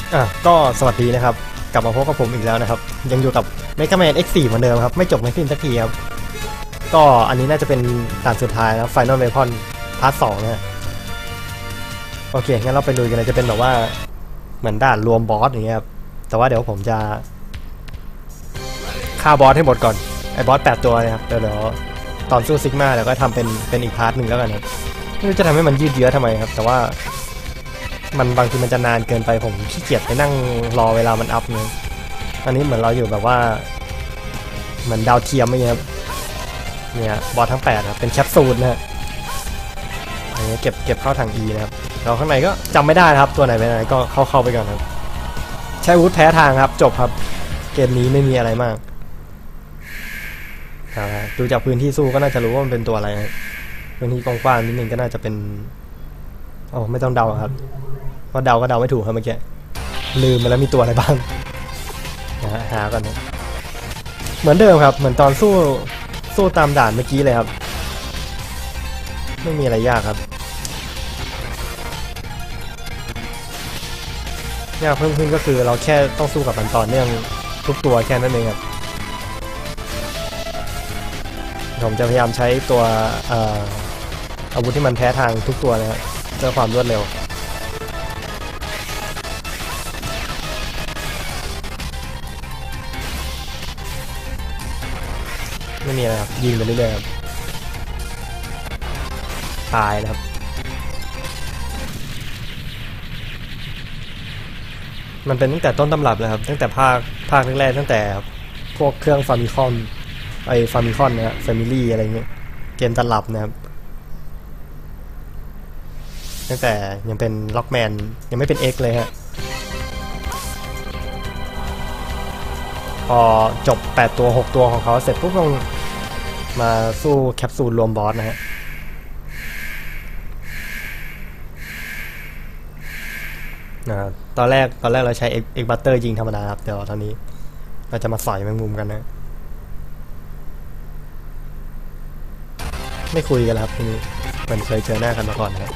ก็สวัสดีนะครับกลับมาพบกับผมอีกแล้วนะครับยังอยู่กับ Mega Man X4 เหมือนเดิมครับไม่จบไม่สิ้นสักทีครับก็อันนี้น่าจะเป็นด่านสุดท้ายนะ Final Weapon พาร์ท 2นะฮะโอเคงั้นเราไปลุยกันเลยจะเป็นแบบว่าเหมือนด่านรวมบอสอย่างเงี้ยครับแต่ว่าเดี๋ยวผมจะฆ่าบอสให้หมดก่อนไอ้บอส8ตัวนะครับเดี๋ยวตอนสู้ซิกมาเดี๋ยวก็ทำเป็นอีกพาร์ทหนึ่งแล้วกันครับไม่รู้จะทำให้มันยืดเยื้อทำไมครับแต่ว่ามันบางทีมันจะนานเกินไปผมขี้เกียจไปนั่งรอเวลามันอัพเนี่ยอันนี้เหมือนเราอยู่แบบว่าเหมือนดาวเทียมไม่เงี้ยครับเนี่ยบอสทั้ง8ครับเป็นแคปซูลนะฮะอันนี้เก็บเข้าถัง E นะครับเราข้างในก็จำไม่ได้ครับตัวไหนเป็นไหนก็เข้าไปก่อนครับใช้อาวุธแพ้ทางครับจบครับเกมนี้ไม่มีอะไรมากดูจากพื้นที่สู้ก็น่าจะรู้ว่ามันเป็นตัวอะไรพื้นที่กว้างๆนิดนึงก็น่าจะเป็นโอ้ไม่ต้องเดาครับเพราะเดาก็เดาไม่ถูกครับเมื่อกี้ลืมไปแล้วมีตัวอะไรบ้างหาก่อนนะเหมือนเดิมครับเหมือนตอนสู้ตามด่านเมื่อกี้เลยครับไม่มีอะไรยากครับยากเพิ่มขึ้นก็คือเราแค่ต้องสู้กับมันต่อเนื่องทุกตัวแค่นั้นเองครับผมจะพยายามใช้ตัวอาวุธที่มันแพ้ทางทุกตัวนะครับเพื่อความรวดเร็วไม่มีอะไรครับยิงไปเรื่อยๆครับตายนะครับมันเป็นตั้งแต่ต้นตำรับเลยครับตั้งแต่ภาคแรกๆตั้งแต่พวกเครื่องฟามิคอมฟามิคอนนะฮะแฟมิลี่อะไรเงี้ยเกมตลับนะครับตั้งแต่ยังเป็นล็อกแมนยังไม่เป็น X เลยฮะพอจบ8ตัว6ตัวของเขาเสร็จปุ๊บต้องมาสู้แคปซูลรวมบอสนะฮะตอนแรกเราใช้ X Butter ยิงธรรมดาครับเดี๋ยวตอนนี้เราจะมาสอยแมงมุมกันนะไม่คุยกันแล้วครับทีนี้เหมือนเคยเจอหน้ากันมาก่อนนะครับ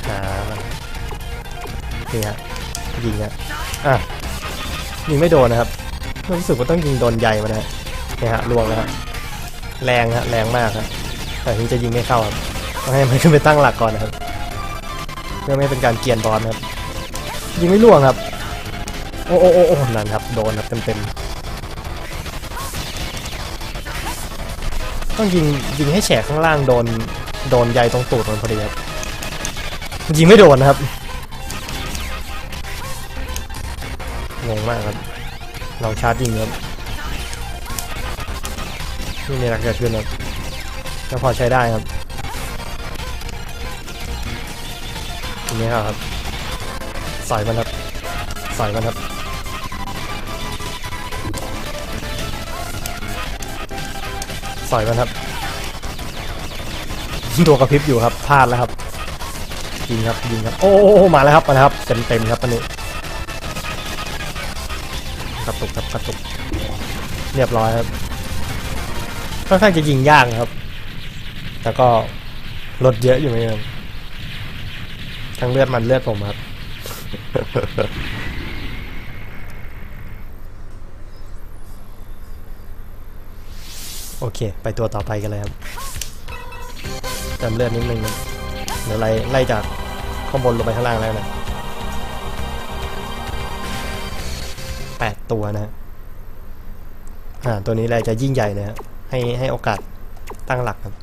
นี่ฮะยิงยิงไม่โดนนะครับรู้สึกว่าต้องยิงโดนใหญ่มานะเนี่ยฮะลวงนะฮะแรงฮะแรงมากครับแต่ถึงจะยิงไม่เข้าครับต้องให้มันขึ้นไปตั้งหลักก่อนนะครับเพื่อไม่เป็นการเกียนบอลนะครับยิงไม่ล่วงครับโอ้นั่นครับโดนครับเต็มต้องยิงให้แฉกข้างล่างโดนใยตรงตูดมันพอดีครับยิงไม่โดนนะครับงงมากครับลองชาร์จยิงครับไม่มีอะไรเกิดขึ้นครับก็พอใช้ได้ครับทีนี้ครับใส่มันครับใส่มันครับใส่มันครับตัวกระพริบอยู่ครับพลาดแล้วครับยิงครับโอ้มาแล้วครับเต็มครับตอนนี้กระตุกครับกระตุกเรียบร้อยครับค่อนข้างจะยิงยากครับแต่ก็ลดเยอะอยู่ไหมครับทั้งเลือดมันเลือดผมครับโอเคไปตัวต่อไปกันเลยครับเติมเลือดนิดนึงเดี๋ยวไล่จากข้างบนลงไปข้างล่างแล้วนะ8ตัวนะตัวนี้เลยจะยิ่งใหญ่นะฮะให้โอกาสตั้งหลักครับ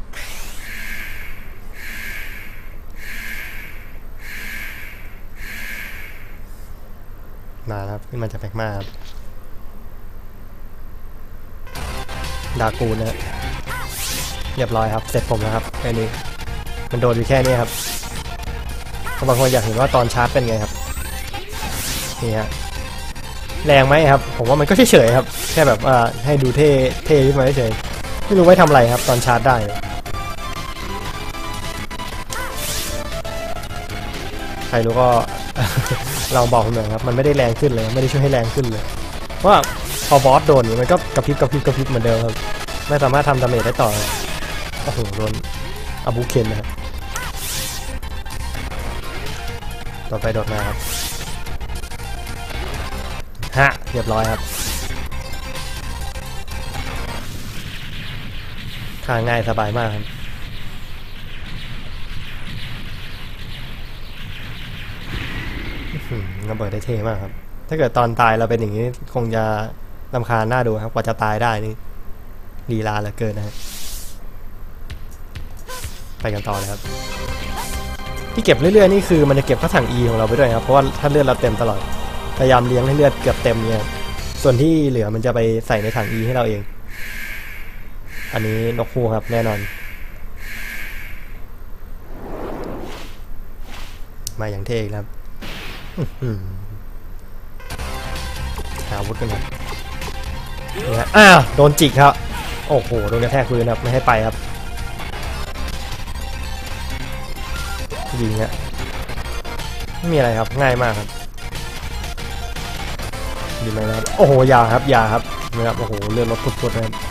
มาครับขึ้นมาจากแมกมาครับดากูนนะเรียบร้อยครับเสร็จผมแล้วครับแค่นี้มันโดนอยู่แค่นี้ครับบางคนอยากเห็นว่าตอนชาร์จเป็นไงครับนี่ฮะแรงไหมครับผมว่ามันก็เฉยๆครับแค่แบบให้ดูเท่ขึ้นมาเฉยไม่รู้ไว้ทำอะไรครับตอนชาร์จได้ใครรู้ก็ เราบอกผมหน่อยครับมันไม่ได้แรงขึ้นเลยไม่ได้ช่วยให้แรงขึ้นเลยว่าพอบอสโดนมันก็กระพริบเหมือนเดิมครับไม่สามารถทำดาเมจได้ต่อโอ้โหโดนอาบุเคนนะครับต่อไปโดดมาครับฮะเรียบร้อยครับฆ่าง่ายสบายมากครับระเบิดได้เท่มากครับถ้าเกิดตอนตายเราเป็นอย่างนี้คงจะรำคาญหน้าดูครับกว่าจะตายได้นี่ลีลาเหลือเกินนะฮะไปกันต่อเลยครับที่เก็บเรื่อยๆนี่คือมันจะเก็บข้าถัง E ของเราไปด้วยครับเพราะว่าถ้าเลือดเราเต็มตลอดพยายามเลี้ยงให้เลือดเกือบเต็มเนี่ยส่วนที่เหลือมันจะไปใส่ในถัง E ให้เราเองอันนี้นกฮูกครับแน่นอนมาอย่างเท่ครับหาอาวุธกันหน่อยนี่ฮะโดนจิกครับโอ้โหโดนกระแทกพื้นครับไม่ให้ไปครับยิงฮะไม่มีอะไรครับง่ายมากครับดีไหมครับโอ้โหยาครับยาครับนะครับโอ้โหเลือดลดพุดๆนะครับ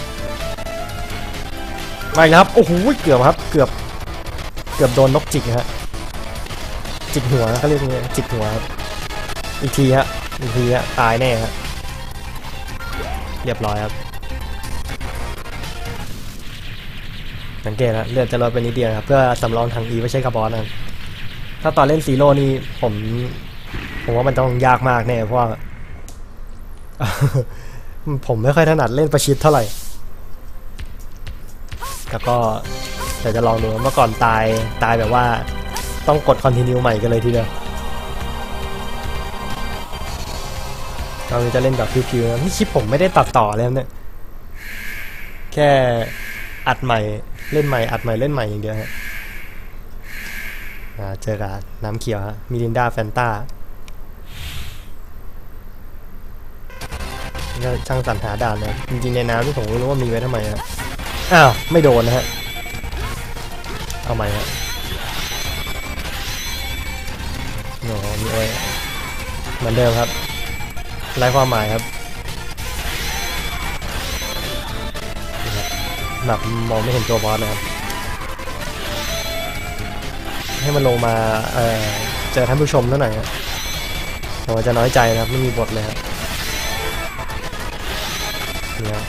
ไปครับโอ้โหเกือบครับเกือบโดนนกจิกฮะจิกหัวเขาเรียกงี้จิกหัวครับอีกทีฮะตายแน่ฮะเรียบร้อยครับสังเกตนะเลือดจะลดไปนิดเดียวครับเพื่อสำรองถัง E ไว้ใช้กับบอสนะถ้าตอนเล่นซีโร่นี่ผมว่ามันต้องยากมากแน่เพราะว่า ผมไม่ค่อยถนัดเล่นประชิดเท่าไหร่แล้วก็แต่จะลองดูเมื่อก่อนตายแบบว่าต้องกดคอนติเนียใหม่กันเลยทีเดียวเราจะเล่นแบบฟิวๆนี่คลิปผมไม่ได้ตัดต่อเลยเนี่ยแค่อัดใหม่เล่นใหม่อัดใหม่เล่นใหม่อย่างเดียวฮะเจอกับน้ำเขียวฮะมิรินดาแฟนต้าก็ช่างสรรหาด่านเลยจริงๆในน้ำที่ผมไม่รู้ว่ามีไว้ทำไมฮะไม่โดนนะฮะเอาใหม่ฮะโอ้มีไว้เหมือนเดิมครับไร้ความหมายครับแบบมองไม่เห็นตัวบอสนะครับให้มันลงมาเจอท่านผู้ชมเท่าไหร่ครับผมจะน้อยใจนะครับไม่มีบทเลยครับเนี่ย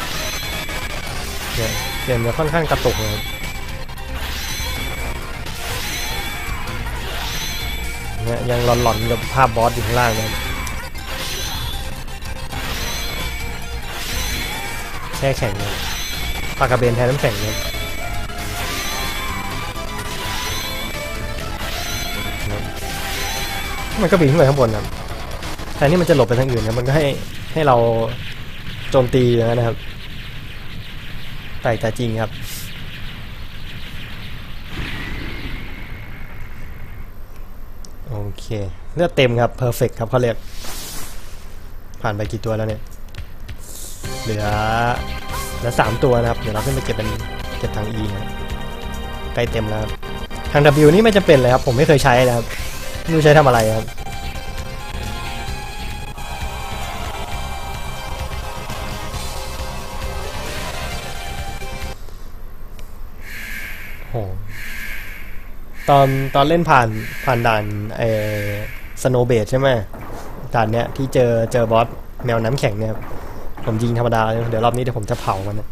เกมจะค่อนข้างกระตุกนะครับเนี่ยยังหลอนๆกับภาพบอสอยู่ข้างล่างเลยแช่แข็งเลยปากกระเบนแทนน้ำแข็งเลยมันก็บินขึ้นไปข้างบนนะแทนที่มันจะหลบไปทางอื่นนะมันก็ให้เราโจมตีอย่างนั้นนะครับแต่จริงครับโอเคเลือดเต็มครับเพอร์เฟกต์ครับเขาเรียกผ่านไปกี่ตัวแล้วเนี่ยเหลือ3 ตัวนะครับเดี๋ยวเราขึ้นไปเก็บทาง E นะใกล้เต็มแล้วทาง W นี่ไม่จำเป็นเลยครับผมไม่เคยใช้นะครับไม่รู้ใช้ทำอะไรครับโหตอนเล่นผ่านด่านสโนว์เบดใช่ไหมด่านเนี้ยที่เจอบอสแมวน้ำแข็งเนี่ยครับผมยิงธรรมดาเดี๋ยวรอบนี้เดี๋ยวผมจะเผามันนะ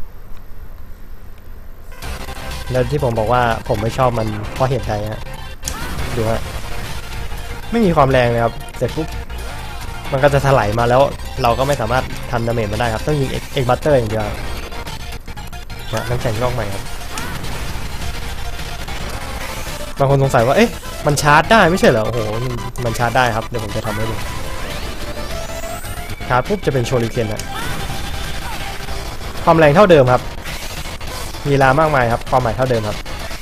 แล้วที่ผมบอกว่าผมไม่ชอบมันเพราะเหตุใดฮะดูฮะไม่มีความแรงเลยครับเสร็จปุ๊บมันก็จะถลายมาแล้วเราก็ไม่สามารถทำดาเมจมันได้ครับต้องยิงเอ็กบัตเตอร์อย่างเดียวนะน้ำแข็งงอกใหม่ครับบางคนสงสัยว่าเอ๊ะมันชาร์จได้ไม่ใช่เหรอโอ้โหมันชาร์จได้ครับเดี๋ยวผมจะทำให้ดูชาร์จปุ๊บจะเป็นโชลิเคนนะความแรงเท่าเดิมครับมีลามากมายครับความหมายเท่าเดิมครับ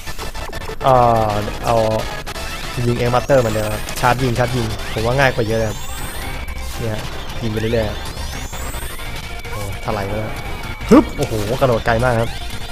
เอายิงเอ็กบัตเตอร์เหมือนเดิมชาร์จยิงผมว่าง่ายกว่าเยอะเลยครับเนี่ยยิงไปเรื่อยๆโอ้ถลายไปแล้วฮึบโอ้โหกระโดดไกลมากครับ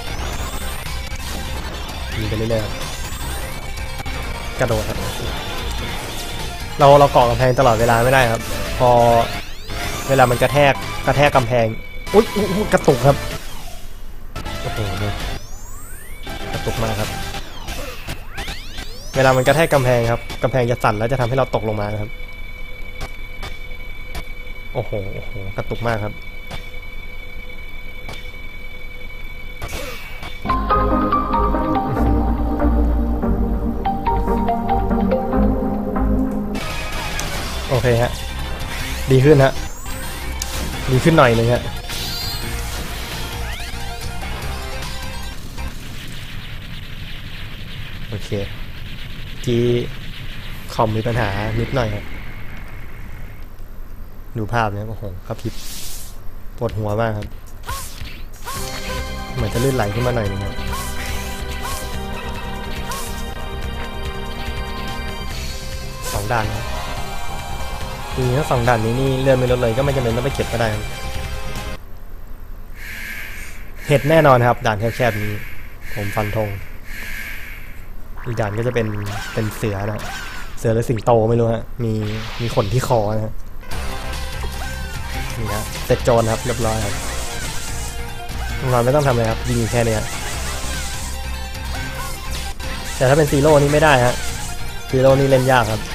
ยิงไปเรื่อยๆกระโดดครับเราเกาะกำแพงตลอดเวลาไม่ได้ครับพอเวลามันกระแทกกำแพงอุ๊ยกระตุกครับโอ้โหกระตุกมากครับเวลามันกระแทกกำแพงครับกำแพงจะสั่นแล้วจะทำให้เราตกลงมานะครับโอ้โหกระตุกมากครับโอเคฮะดีขึ้นฮะดีขึ้นหน่อยนึงฮะโอเคที่คอมมีปัญหานิดหน่อยครับดูภาพเนี่ยโอ้โหกระพริบปวดหัวมากครับเหมือนจะลื่นไหลขึ้นมาหน่อยนึงครับ2 ด่านครับจริงๆถ้า2 ด่านนี้นี่เลื่อนไม่ลดเลยก็ไม่จำเป็นต้องไปเก็บก็ได้เห็ดแน่นอนครับด่านแคบๆนี้ผมฟันธงอีกด่านก็จะเป็นเสือนะเสือหรือสิงโตไม่รู้ฮะมีขนที่คอนะฮะนี่ฮะเสร็จโจรครับเรียบร้อยครับเราไม่ต้องทำอะไรครับยิงแค่นี้แต่ถ้าเป็นซีโร่นี่ไม่ได้ฮะซีโร่นี่เล่นยากครับ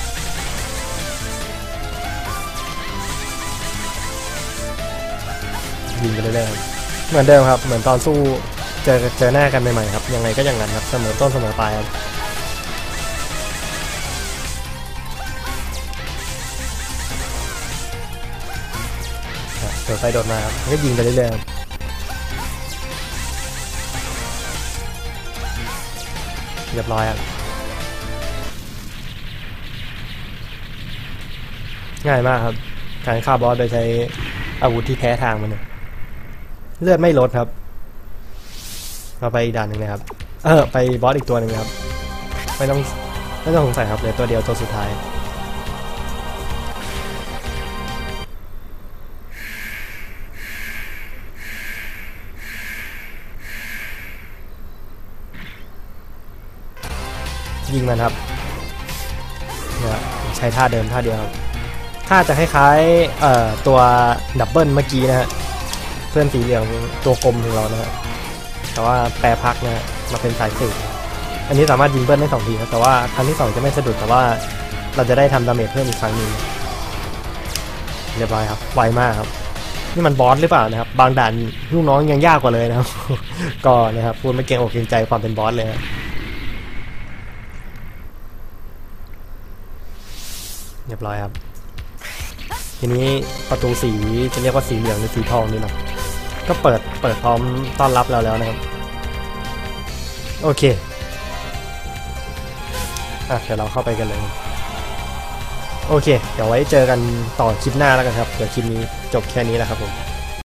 ยิงไปเรื่อยๆเหมือนเดิมครับเหมือนตอนสู้เจอหน้ากันใหม่ๆครับยังไงก็อย่างนั้นครับเสมอต้นเสมอปลายครับโดดไปโดดมาครับก็ยิงไปเรื่อยๆเรียบร้อยครับง่ายมากครับการฆ่าบอสโดยใช้อาวุธที่แพ้ทางมันเนี่ยเลือดไม่ลดครับเราไปอีกด่านหนึ่งเลยครับไปบอสอีกตัวหนึ่งครับไม่ต้องสงสัยครับเลยตัวเดียวตัวสุดท้ายยิงมันครับเนี่ยใช้ท่าเดิมท่าเดียวครับท่าจะคล้ายๆตัวดับเบิลเมื่อกี้นะฮะเพื่อนสีเหลืองตัวกลมของเรานะฮะแต่ว่าแปรพักนะฮะมาเป็นสายสืบอันนี้สามารถยิงเบิ้ลได้2 ทีครับแต่ว่าครั้งที่2จะไม่สะดุดแต่ว่าเราจะได้ทำดาเมจเพิ่มอีกครั้งนึงเรียบร้อยครับไวมากครับนี่มันบอสหรือเปล่านะครับบางด่านลูกน้องยังยากกว่าเลยนะครับ ก็นะครับพูดไม่เกรงอกเกรงใจความเป็นบอสเลยเรียบร้อยครับทีนี้ประตูสีจะเรียกว่าสีเหลืองหรือสีทองนี่เนาะก็เปิดพร้อมต้อนรับเราแล้วนะครับโอเคเดี๋ยวเราเข้าไปกันเลยโอเคเดี๋ยวไว้เจอกันต่อคลิปหน้าแล้วกันครับเดี๋ยวคลิปนี้จบแค่นี้แล้วครับผม